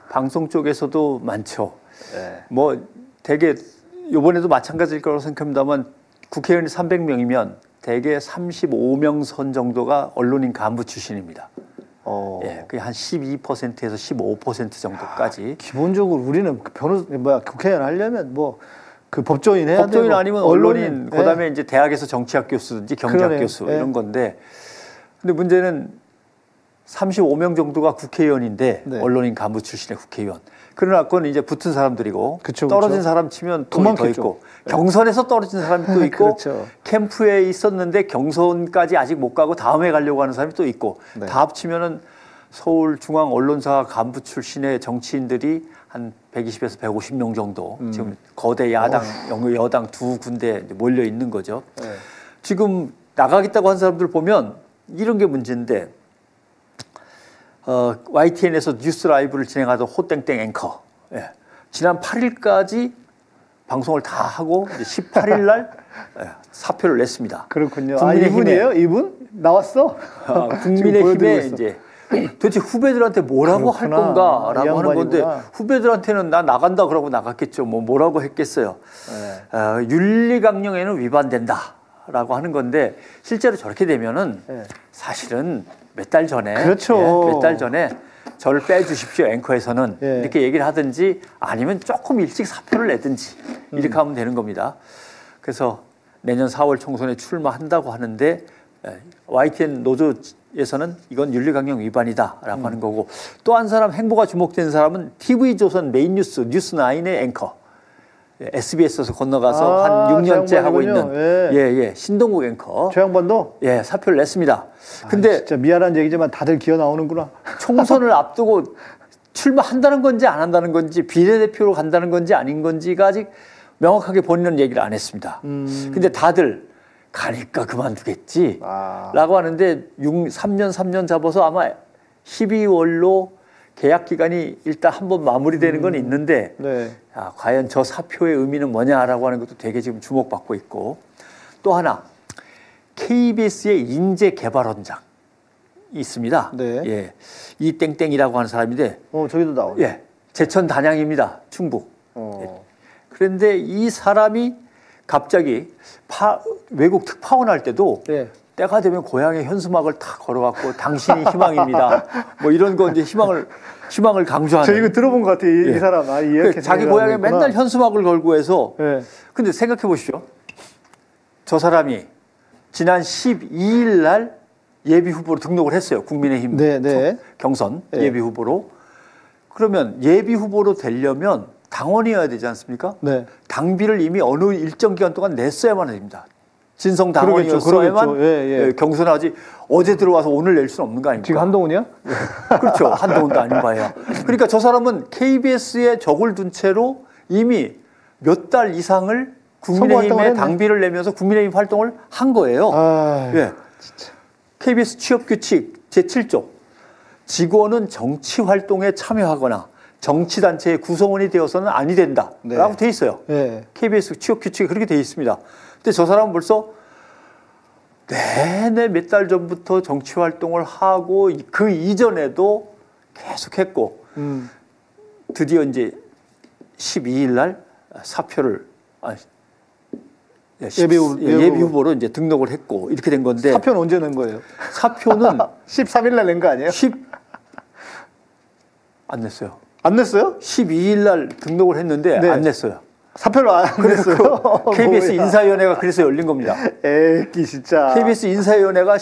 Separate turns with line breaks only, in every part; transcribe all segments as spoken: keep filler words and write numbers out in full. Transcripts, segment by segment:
방송 쪽에서도 많죠.
네.
뭐 대개 이번에도 마찬가지일 거라고 생각합니다만 국회의원이 삼백 명이면 대개 삼십오 명 선 정도가 언론인 간부 출신입니다.
어.
예, 그게 한 십이 퍼센트에서 십오 퍼센트 정도까지.
야, 기본적으로 우리는 변호 뭐야 국회의원 하려면 뭐 그 법조인 해야
법조인
되고
아니면 언론인,
언론인
그다음에
예.
이제 대학에서 정치학 교수든지 경제학
그러네요.
교수
예.
이런 건데, 근데 문제는 삼십오 명 정도가 국회의원인데
네.
언론인 간부 출신의 국회의원. 그러나 그건 이제 붙은 사람들이고
그쵸,
떨어진
그쵸.
사람 치면 또
더
더
많겠죠.
있고 경선에서 떨어진 사람이 또 있고
그렇죠.
캠프에 있었는데 경선까지 아직 못 가고 다음에 가려고 하는 사람이 또 있고
네.
다 합치면은 서울중앙언론사 간부 출신의 정치인들이 한 백이십에서 백오십 명 정도
음.
지금 거대 야당, 어. 여당 두 군데 몰려 있는 거죠.
네.
지금 나가겠다고 한 사람들 보면 이런 게 문제인데, 어, 와이티엔에서 뉴스 라이브를 진행하던 호땡땡 앵커, 예. 지난 팔 일까지 방송을 다 하고 이제 십팔 일 날 예, 사표를 냈습니다.
그렇군요. 아,
국민의힘에,
이분이에요? 이분? 나왔어?
아, 국민의힘에 이제 도대체 후배들한테 뭐라고
그렇구나.
할 건가라고 하는 건데,
양반이구나.
후배들한테는 나 나간다 그러고 나갔겠죠. 뭐 뭐라고 했겠어요.
네.
어, 윤리강령에는 위반된다라고 하는 건데, 실제로 저렇게 되면은
네.
사실은 몇 달 전에
그렇죠.
예, 몇 달 전에 저를 빼주십시오 앵커에서는
예.
이렇게 얘기를 하든지 아니면 조금 일찍 사표를 내든지 이렇게
음.
하면 되는 겁니다. 그래서 내년 사월 총선에 출마한다고 하는데 와이티엔 노조에서는 이건 윤리강령 위반이다라고
음.
하는 거고, 또 한 사람 행보가 주목된 사람은 티비조선 메인뉴스 뉴스나인의 앵커, 에스비에스에서 건너가서
아,
한 육 년째
저
하고
양반이군요.
있는
예.
예, 예, 신동국 앵커.
저 양반도?
예, 사표를 냈습니다. 근데
아, 진짜 미안한 얘기지만 다들 기어 나오는구나.
총선을 앞두고 출마한다는 건지 안 한다는 건지 비례대표로 간다는 건지 아닌 건지가 아직 명확하게 본인은 얘기를 안 했습니다.
음.
근데 다들 가니까 그만두겠지
아.
라고 하는데 삼 년 삼 년 잡아서 아마 십이월로 계약 기간이 일단 한번 마무리되는 건 있는데
네.
아, 과연 저 사표의 의미는 뭐냐라고 하는 것도 되게 지금 주목받고 있고, 또 하나 케이비에스의 인재개발원장이 있습니다.
네.
예, 이 땡땡이라고 하는 사람인데,
어, 저기도 나오네.
예, 제천 단양입니다. 충북.
어.
예. 그런데 이 사람이 갑자기 파, 외국 특파원 할 때도
예.
때가 되면 고향에 현수막을 탁 걸어갖고 당신이 희망입니다. 뭐 이런 거 이제 희망을 희망을 강조하는.
저 이거 들어본 것 같아. 이,
예.
이 사람. 아, 이렇게
자기 고향에 맨날 현수막을 걸고 해서.
예.
근데 생각해 보십시오. 저 사람이 지난 십이 일 날 예비 후보로 등록을 했어요. 국민의힘
네, 네.
경선
네.
예비 후보로. 그러면 예비 후보로 되려면 당원이어야 되지 않습니까?
네.
당비를 이미 어느 일정 기간 동안 냈어야만 됩니다. 진성
그러겠죠,
당원이었어야만
그러겠죠. 예, 예.
경선하지 어제 들어와서 오늘 낼 수는 없는 거 아닙니까?
지금 한동훈이야?
그렇죠. 한동훈도 아닌 바야. 그러니까 저 사람은 케이비에스에 적을 둔 채로 이미 몇 달 이상을 국민의힘에 당비를 내면서 국민의힘 활동을 한 거예요.
아,
예.
진짜.
케이비에스 취업규칙 제칠 조, 직원은 정치 활동에 참여하거나 정치단체의 구성원이 되어서는 아니 된다라고
네.
돼 있어요.
네.
케이비에스 취업규칙이 그렇게 돼 있습니다. 근데 저 사람은 벌써 내내 몇 달 전부터 정치 활동을 하고 그 이전에도 계속했고
음.
드디어 이제 십이 일 날 사표를 아,
예비, 후보,
예비, 예비 후보로 이제 등록을 했고 이렇게 된 건데,
사표는 언제 낸 거예요?
사표는
십삼 일 날 낸 거 아니에요?
십 안 냈어요.
안 냈어요?
십이 일 날 등록을 했는데
네.
안 냈어요.
사표를 안 냈어요?
그 케이비에스
뭐야.
인사위원회가 그래서 열린 겁니다.
에이, 진짜.
케이비에스 인사위원회가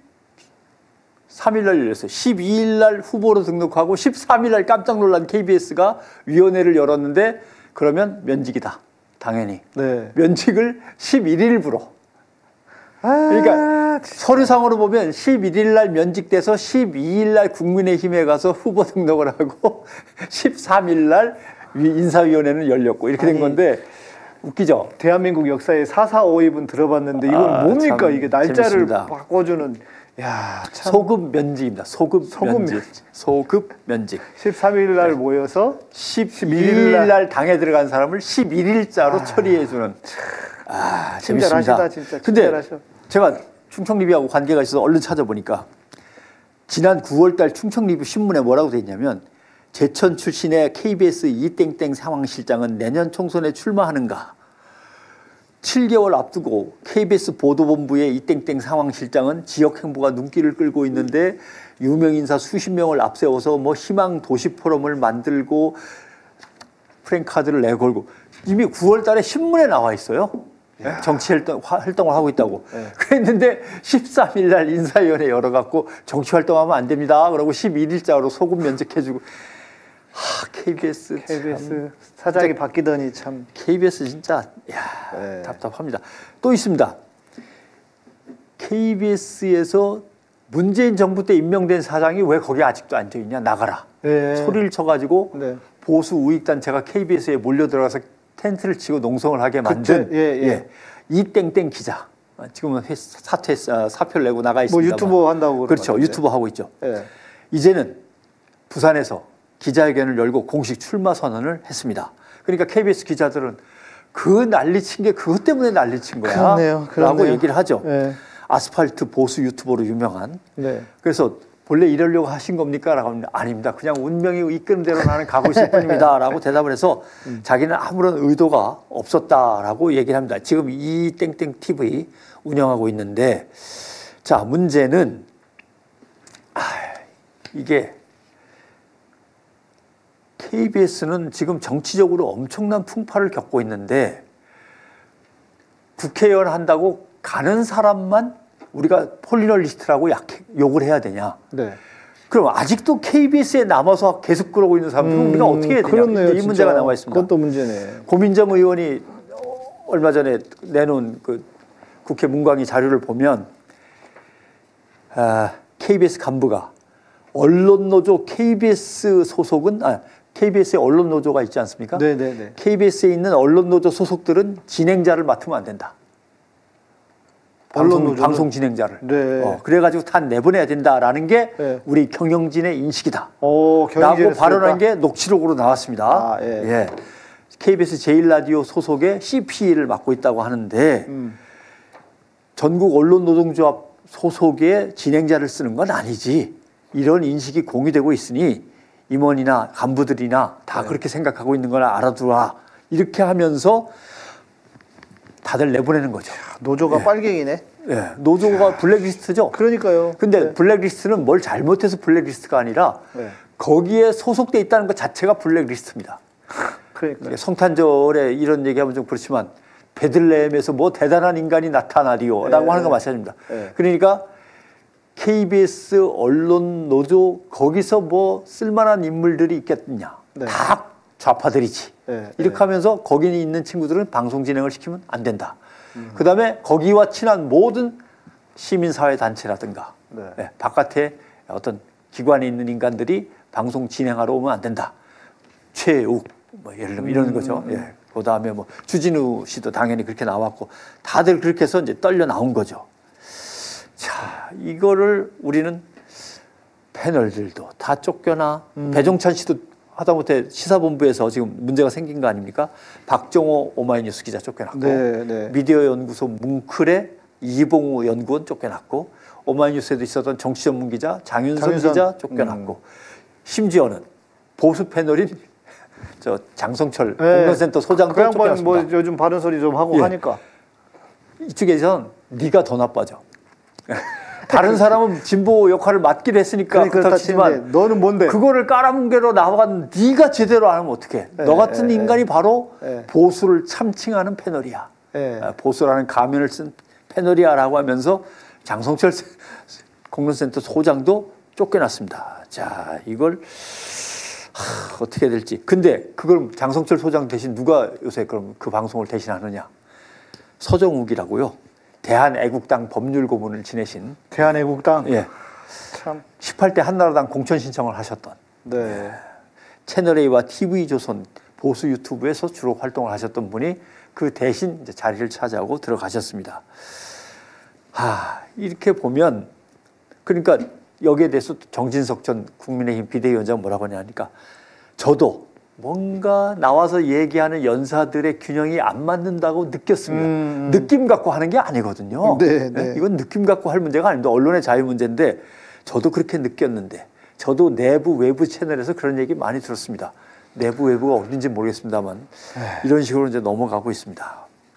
십삼 일 날 열렸어요. 십이 일 날 후보로 등록하고 십삼 일 날 깜짝 놀란 케이비에스가 위원회를 열었는데, 그러면 면직이다. 당연히.
네.
면직을 십일 일부로.
아,
그러니까
진짜.
서류상으로 보면 십일 일 날 면직돼서 십이 일 날 국민의힘에 가서 후보 등록을 하고 십삼 일 날 인사위원회는 열렸고 이렇게 된
아니,
건데 웃기죠?
대한민국 역사에 사사오입은 들어봤는데 이건
아,
뭡니까? 이게 날짜를
재밌습니다.
바꿔주는. 야, 참.
소급 면직입니다. 소급,
소급
면직.
면직.
소급 면직.
십삼 일 날 모여서
십일 일 날 당에 들어간 사람을 십일 일자로
아,
처리해주는. 아,
친절하시다,
재밌습니다.
진짜.
근데
친절하셔.
제가 충청리뷰하고 관계가 있어서 얼른 찾아보니까 지난 구월 달 충청리뷰 신문에 뭐라고 돼 있냐면, 제천 출신의 케이비에스 이땡땡 상황실장은 내년 총선에 출마하는가? 칠 개월 앞두고 케이비에스 보도본부의 이땡땡 상황실장은 지역 행보가 눈길을 끌고 있는데 유명인사 수십 명을 앞세워서 뭐 희망 도시 포럼을 만들고 프랭카드를 내걸고 이미 구월 달에 신문에 나와 있어요. 야. 정치 활동, 활동을 하고 있다고. 네. 그랬는데 십삼 일 날 인사위원회 열어갖고 정치 활동하면 안 됩니다. 그러고 십일 일자로 소금 면책해주고. 하, 케이비에스.
케이비에스
참,
사장이 바뀌더니 참.
케이비에스 진짜 야, 네. 답답합니다. 또 있습니다. 케이비에스에서 문재인 정부 때 임명된 사장이 왜 거기 아직도 앉아있냐. 나가라. 네. 소리를 쳐가지고 네. 보수 우익단체가 케이비에스에 몰려들어가서 텐트를 치고 농성을 하게 만든
예, 예. 예.
이땡땡 기자. 지금은 회, 사퇴, 사표를 내고 나가 있습니다.
뭐 유튜버 한다고.
그렇죠. 유튜버 하고 있죠. 예. 이제는 부산에서 기자회견을 열고 공식 출마 선언을 했습니다. 그러니까 케이비에스 기자들은 그 난리친 게 그것 때문에 난리친 거야.
그렇네요. 그렇네요.
라고 얘기를 하죠.
예.
아스팔트 보수 유튜버로 유명한.
네.
그래서 본래 이러려고 하신 겁니까? 라고 하면 아닙니다. 그냥 운명이 이끄는 대로 나는 가고 있을 뿐입니다. 라고 대답을 해서 음. 자기는 아무런 의도가 없었다라고 얘기를 합니다. 지금 이 땡땡 티비 운영하고 있는데 자, 문제는 아, 이게 케이비에스는 지금 정치적으로 엄청난 풍파를 겪고 있는데 국회의원 한다고 가는 사람만 우리가 폴리널리스트라고 약해, 욕을 해야 되냐? 네. 그럼 아직도 케이비에스에 남아서 계속 그러고 있는 사람들은 음, 우리가 어떻게 해야 되냐?
그렇네요,
이 문제가 남아 있습니다.
그것도 문제네.
고민정 의원이 얼마 전에 내놓은 그 국회 문광희 자료를 보면 아, 케이비에스 간부가 언론노조 케이비에스 소속은 아, 케이비에스에 언론노조가 있지 않습니까?
네네네.
케이비에스에 있는 언론노조 소속들은 진행자를 맡으면 안 된다. 방송, 방송 진행자를. 네. 어, 그래가지고 다 내보내야 된다라는 게 네. 우리 경영진의 인식이다. 오, 라고 발언한 게 녹취록으로 나왔습니다. 아, 예. 예. 케이비에스 제일 라디오 소속의 씨피이를 맡고 있다고 하는데 음. 전국 언론노동조합 소속의 진행자를 쓰는 건 아니지. 이런 인식이 공유되고 있으니 임원이나 간부들이나 다 네. 그렇게 생각하고 있는 걸 알아두라. 이렇게 하면서 다들 내보내는 거죠.
노조가
예.
빨갱이네.
예. 노조가 블랙리스트죠.
그러니까요.
근데
네.
블랙리스트는 뭘 잘못해서 블랙리스트가 아니라 네. 거기에 소속돼 있다는 것 자체가 블랙리스트입니다.
그러니까
성탄절에 이런 얘기하면 좀 그렇지만 베들레헴에서 뭐 대단한 인간이 나타나리요 라고 네. 하는 거 마찬가지입니다. 네. 그러니까 케이비에스 언론 노조 거기서 뭐 쓸만한 인물들이 있겠느냐. 네. 다 좌파들이지. 네. 이렇게 네. 하면서 거기 있는 친구들은 방송 진행을 시키면 안 된다. 음. 그 다음에 거기와 친한 모든 시민사회 단체라든가 네. 네. 바깥에 어떤 기관에 있는 인간들이 방송 진행하러 오면 안 된다. 최욱 뭐 예를 들면 이런 음. 거죠. 예. 그 다음에 뭐 주진우 씨도 당연히 그렇게 나왔고 다들 그렇게 해서 이제 떨려 나온 거죠. 자, 이거를 우리는 패널들도 다 쫓겨나 음. 배종찬 씨도 하다못해 시사본부에서 지금 문제가 생긴 거 아닙니까? 박정호 오마이뉴스 기자 쫓겨났고 네, 네. 미디어 연구소 뭉클의 이봉우 연구원 쫓겨났고 오마이뉴스에도 있었던 정치 전문 기자 장윤선, 장윤선. 기자 쫓겨났고 음. 심지어는 보수 패널인 저 장성철 네. 공론센터 소장도
그
쫓겨났습니다.
뭐 요즘 바른 소리 좀 하고 예. 하니까
이쪽에선 네가 더 나빠져. 다른 사람은 진보 역할을 맡기로 했으니까 그렇지만
너는 뭔데?
그거를 깔아뭉개러 나간 네가 제대로 안 하면 어떡해. 네, 너 같은 네, 인간이 네. 바로 네. 보수를 참칭하는 패널이야. 네. 보수라는 가면을 쓴 패널이야 라고 하면서 장성철 공론센터 소장도 쫓겨났습니다. 자, 이걸 하, 어떻게 해야 될지. 근데 그걸 장성철 소장 대신 누가 요새 그럼 그 방송을 대신하느냐. 서정욱이라고요. 대한애국당 법률고문을 지내신
대한애국당
예. 참 십팔 대 한나라당 공천 신청을 하셨던 네. 예. 채널A와 티비조선 보수 유튜브에서 주로 활동을 하셨던 분이 그 대신 이제 자리를 차지하고 들어가셨습니다. 하, 이렇게 보면 그러니까 여기에 대해서 정진석 전 국민의힘 비대위원장 뭐라고 하냐니까 저도 뭔가 나와서 얘기하는 연사들의 균형이 안 맞는다고 느꼈습니다. 음, 음. 느낌 갖고 하는 게 아니거든요. 네, 네. 이건 느낌 갖고 할 문제가 아닙니다. 언론의 자유 문제인데 저도 그렇게 느꼈는데 저도 내부 외부 채널에서 그런 얘기 많이 들었습니다. 내부 외부가 어딘지 모르겠습니다만 에이. 이런 식으로 이제 넘어가고 있습니다.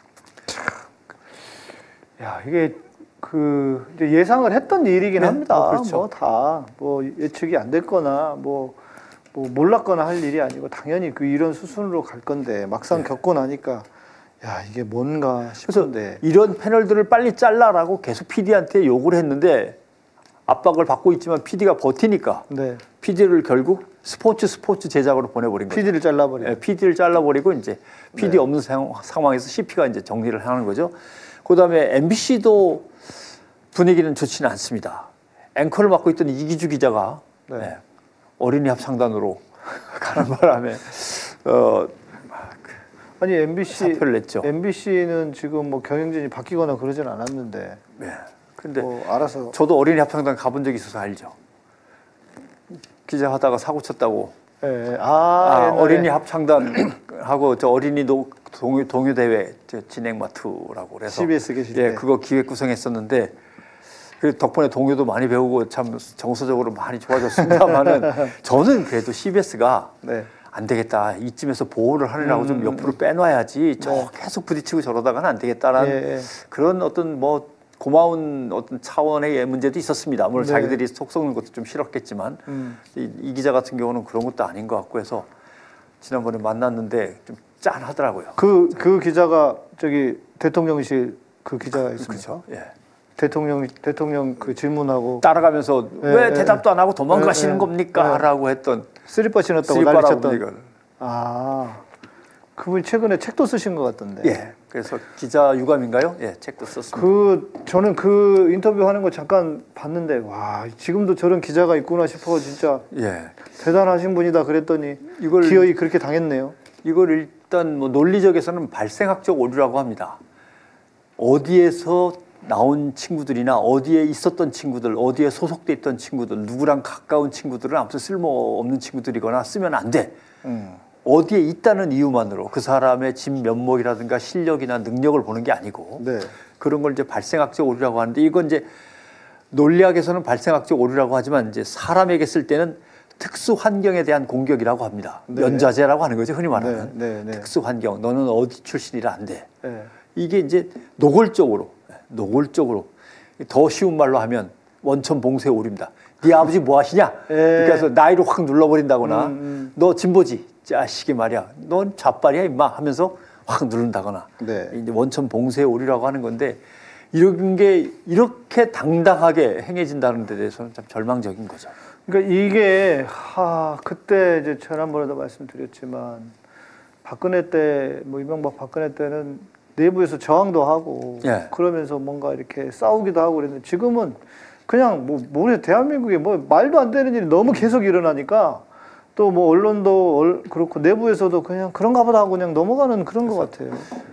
야, 이게 그 이제 예상을 했던 일이긴
네,
합니다.
뭐 그렇죠.
뭐 다 뭐 예측이 안 됐거나 뭐, 뭐 몰랐거나 할 일이 아니고 당연히 그 이런 수순으로 갈 건데 막상
네.
겪고 나니까 야, 이게 뭔가 싶은데
이런 패널들을 빨리 잘라라고 계속 피디한테 욕을 했는데 압박을 받고 있지만 피디가 버티니까
네.
피디를 결국 스포츠 스포츠 제작으로 보내버린 거죠.
피디를 잘라버리고
네, 피디를 잘라버리고 이제 피디
네.
없는 상, 상황에서 씨피가 이제 정리를 하는 거죠. 그다음에 엠비씨도 분위기는 좋지는 않습니다. 앵커를 맡고 있던 이기주 기자가
네.
네, 어린이 합창단으로 가는 바람에 어,
아니 엠비씨
사표를 냈죠.
엠비씨는 지금 뭐 경영진이 바뀌거나 그러진 않았는데.
네. 근데
뭐 알아서
저도 어린이 합창단 가본 적이 있어서 알죠. 기자 하다가 사고 쳤다고.
예. 아,
아,
옛날에.
어린이 합창단하고 저 어린이 노, 동요, 동요 대회 진행 마투라고 그래서
씨비에스 계실
예,
때.
그거 기획 구성했었는데 그 덕분에 동요도 많이 배우고 참 정서적으로 많이 좋아졌습니다만은 저는 그래도 씨비에스가
네.
안 되겠다. 이쯤에서 보호를 하느라고
음,
좀 옆으로 빼놔야지. 저
네.
계속 부딪히고 저러다가는 안 되겠다라는
예, 예.
그런 어떤 뭐 고마운 어떤 차원의 문제도 있었습니다. 물론
네.
자기들이 속 썩는 것도 좀 싫었겠지만
음.
이, 이 기자 같은 경우는 그런 것도 아닌 것 같고 해서 지난번에 만났는데 좀 짠하더라고요.
그, 그 기자가 저기 대통령실 그 기자가 있습니까?
그렇죠. 예.
대통령 대통령 그 질문하고
따라가면서
예,
왜
예.
대답도 안 하고 도망가시는
예, 예.
겁니까?
예.
라고 했던
쓰리빠 신었다고
쓰리빠라고
난리쳤던.
이걸.
아, 그분이 최근에 책도 쓰신 것 같던데.
예. 그래서 기자 유감인가요? 예, 책도 썼습니다.
그 저는 그 인터뷰 하는 거 잠깐 봤는데 와 지금도 저런 기자가 있구나 싶어 진짜
예.
대단하신 분이다 그랬더니
이걸
기어이 그렇게 당했네요.
이걸 일단 뭐 논리적에서는 발생학적 오류라고 합니다. 어디에서 나온 친구들이나 어디에 있었던 친구들, 어디에 소속돼 있던 친구들, 누구랑 가까운 친구들은 아무튼 쓸모없는 친구들이거나 쓰면 안 돼.
음.
어디에 있다는 이유만으로 그 사람의 진 면목이라든가 실력이나 능력을 보는 게 아니고
네.
그런 걸 이제 발생학적 오류라고 하는데 이건 이제 논리학에서는 발생학적 오류라고 하지만 이제 사람에게 쓸 때는 특수 환경에 대한 공격이라고 합니다.
네.
연좌제라고 하는 거죠, 흔히 말하는.
네, 네, 네.
특수 환경. 너는 어디 출신이라 안 돼.
네.
이게 이제 노골적으로, 노골적으로 더 쉬운 말로 하면 원천 봉쇄 오류입니다. 네 아버지 뭐 하시냐?
에.
그래서 나이로 확 눌러버린다거나
음, 음.
너 진보지? 자식이 말이야. 넌 좌빨이야 임마 하면서 확 누른다거나
네.
이제 원천 봉쇄 오류라고 하는 건데 이런 게 이렇게 당당하게 행해진다는 데 대해서는 참 절망적인 거죠.
그러니까 이게 하 그때 이제 지난번에도 말씀드렸지만 박근혜 때 뭐 이명박 박근혜 때는 내부에서 저항도 하고
예.
그러면서 뭔가 이렇게 싸우기도 하고 그랬는데 지금은 그냥 뭐 모르 대한민국에 뭐 말도 안 되는 일이 너무 계속 일어나니까 또 뭐 언론도 얼, 그렇고 내부에서도 그냥 그런가 보다 하고 그냥 넘어가는 그런 것 같아요.